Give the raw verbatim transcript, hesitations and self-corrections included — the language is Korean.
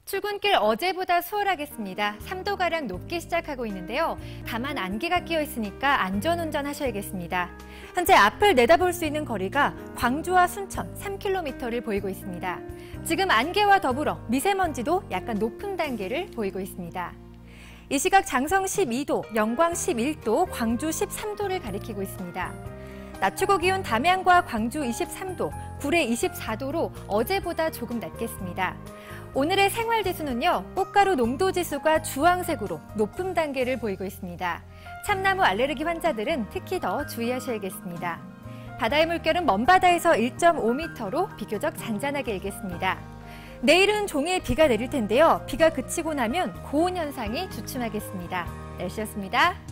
출근길 어제보다 수월하겠습니다. 삼 도가량 높게 시작하고 있는데요. 다만 안개가 끼어 있으니까 안전운전 하셔야겠습니다. 현재 앞을 내다볼 수 있는 거리가 광주와 순천 삼 킬로미터를 보이고 있습니다. 지금 안개와 더불어 미세먼지도 약간 높은 단계를 보이고 있습니다. 이 시각 장성 십이 도, 영광 십일 도, 광주 십삼 도를 가리키고 있습니다. 낮 최고 기온 담양과 광주 이십삼 도, 구례 이십사 도로 어제보다 조금 낮겠습니다. 오늘의 생활지수는요, 꽃가루 농도지수가 주황색으로 높은 단계를 보이고 있습니다. 참나무 알레르기 환자들은 특히 더 주의하셔야겠습니다. 바다의 물결은 먼바다에서 일 점 오 미터로 비교적 잔잔하게 일겠습니다. 내일은 종일 비가 내릴 텐데요. 비가 그치고 나면 고온 현상이 주춤하겠습니다. 날씨였습니다.